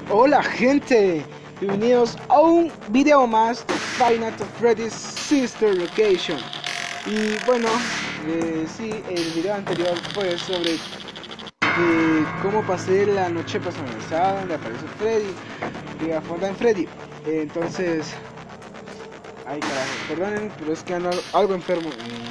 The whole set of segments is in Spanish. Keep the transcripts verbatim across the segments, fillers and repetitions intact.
Hola gente, bienvenidos a un video más de Five Nights at Freddy's Sister Location. Y bueno, eh, sí, el video anterior fue sobre eh, cómo pasé la noche personalizada donde aparece Freddy y a Fonda en Freddy. Eh, entonces, ay carajo, perdonen, pero es que ando algo enfermo.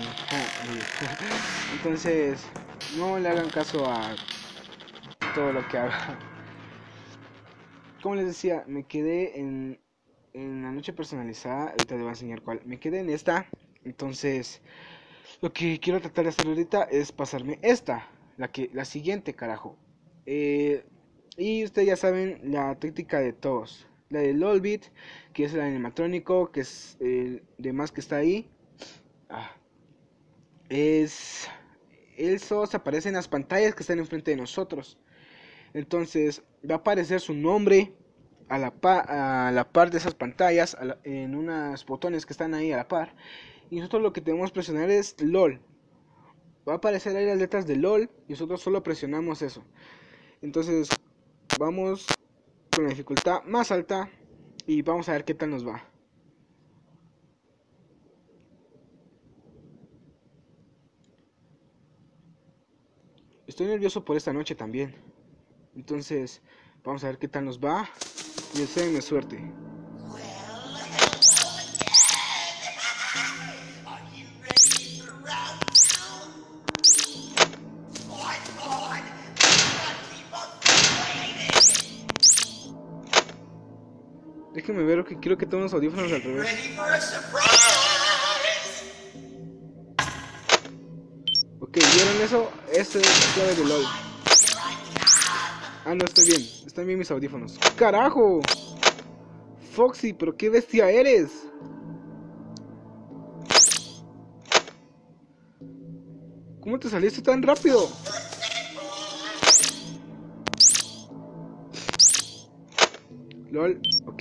Entonces, no le hagan caso a todo lo que haga. Como les decía, me quedé en, en la noche personalizada. Ahorita les voy a enseñar cuál. Me quedé en esta. Entonces, lo que quiero tratar de hacer ahorita es pasarme esta. La que, la siguiente, carajo. Eh, y ustedes ya saben la táctica de todos. La de LOLbit, que es el animatrónico, que es el demás que está ahí. Ah, es... Él solo se aparece en las pantallas que están enfrente de nosotros. Entonces va a aparecer su nombre a la, pa a la par de esas pantallas, la, en unos botones que están ahí a la par. Y nosotros lo que tenemos que presionar es LOL. Va a aparecer ahí las letras de LOL y nosotros solo presionamos eso. Entonces vamos con la dificultad más alta y vamos a ver qué tal nos va. Estoy nervioso por esta noche también. Entonces vamos a ver qué tal nos va y deseenme suerte. Déjenme ver, que quiero que tengan los audífonos al revés. Ok, ¿vieron eso? Esa es la clave de LOL. Ah, no, estoy bien. Están bien mis audífonos. ¡Carajo! Foxy, pero qué bestia eres. ¿Cómo te saliste tan rápido? LOL, ok.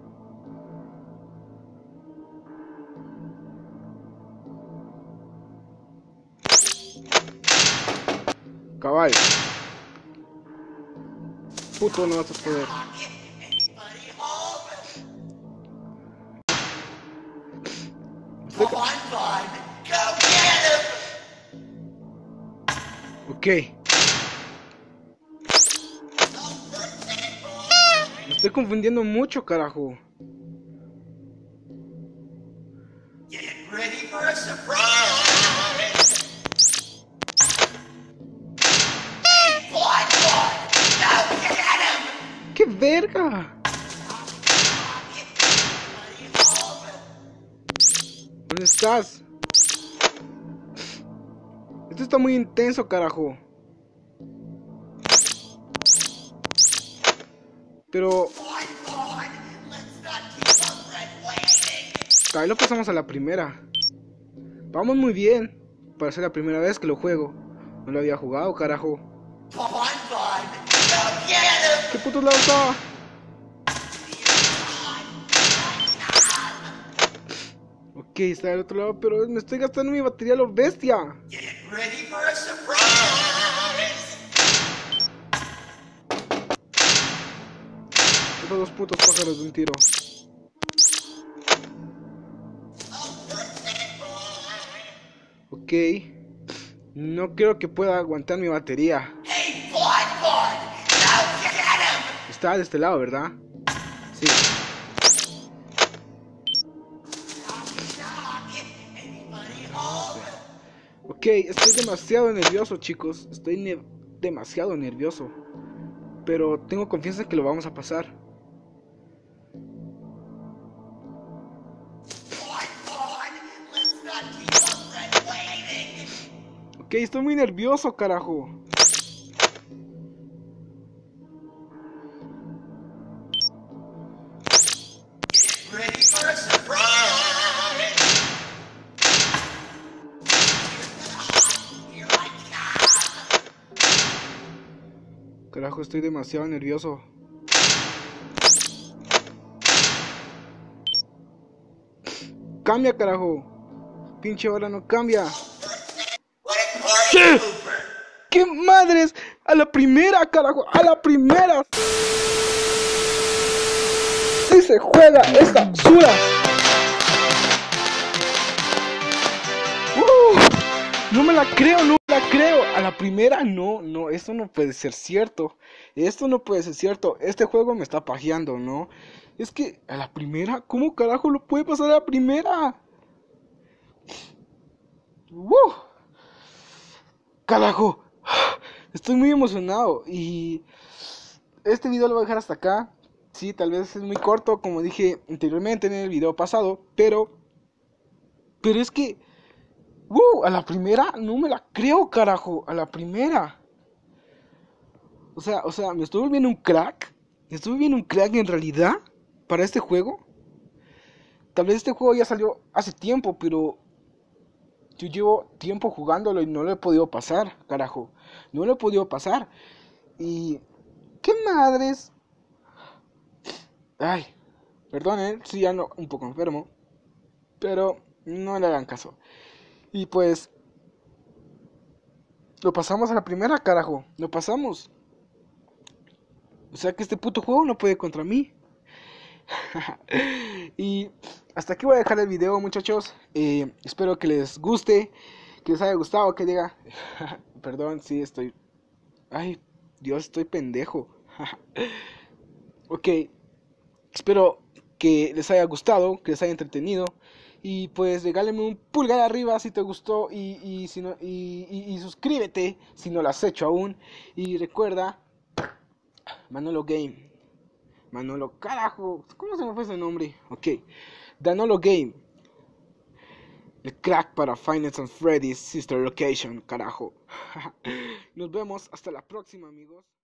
Cabal. Puto, no vas a poder. Ok. Me estoy confundiendo mucho, carajo. ¡Qué verga! ¿Dónde estás? Esto está muy intenso, carajo. Pero... ahí lo pasamos a la primera. Vamos muy bien. Para ser la primera vez que lo juego. No lo había jugado, carajo. ¿Qué puto lado estaba? Ok, está del otro lado, pero me estoy gastando mi batería a lo bestia. Esos dos putos pájaros de un tiro. Ok. No creo que pueda aguantar mi batería. Está de este lado, ¿verdad? Sí. Ok, estoy demasiado nervioso, chicos. Estoy ne demasiado nervioso. Pero tengo confianza en que lo vamos a pasar. Ok, estoy muy nervioso, carajo. Carajo, estoy demasiado nervioso. Cambia, carajo. Pinche hora no cambia. ¡Sí! ¡Qué madres! ¡A la primera, carajo! ¡A la primera! Así se juega esta basura. Uh, no me la creo, no me la creo. A la primera, no, no, esto no puede ser cierto. Esto no puede ser cierto. Este juego me está pajeando, ¿no? Es que a la primera, ¿cómo carajo lo puede pasar a la primera? ¡Uh! Carajo, estoy muy emocionado y este video lo voy a dejar hasta acá. Sí, tal vez es muy corto, como dije anteriormente en el video pasado, pero pero es que ¡uh! A la primera no me la creo, carajo, a la primera. O sea, o sea, me estoy volviendo un crack. Me estoy volviendo un crack en realidad para este juego. Tal vez este juego ya salió hace tiempo, pero yo llevo tiempo jugándolo y no lo he podido pasar, carajo. No lo he podido pasar. Y... ¿qué madres? Ay, perdonen, sí ando un poco enfermo. Pero no le hagan caso. Y pues... lo pasamos a la primera, carajo. Lo pasamos. O sea que este puto juego no puede contra mí. Y hasta aquí voy a dejar el video, muchachos. Eh, espero que les guste, que les haya gustado, que diga... Perdón, sí, estoy... ay, Dios, estoy pendejo. Ok, espero que les haya gustado, que les haya entretenido. Y pues regálenme un pulgar arriba si te gustó y, y, si no, y, y, y suscríbete si no lo has hecho aún. Y recuerda, Manolo Game. Manolo, carajo, ¿cómo se me fue ese nombre? Ok, Danolo Game. El crack para Finance and Freddy's Sister Location, carajo. Nos vemos hasta la próxima, amigos.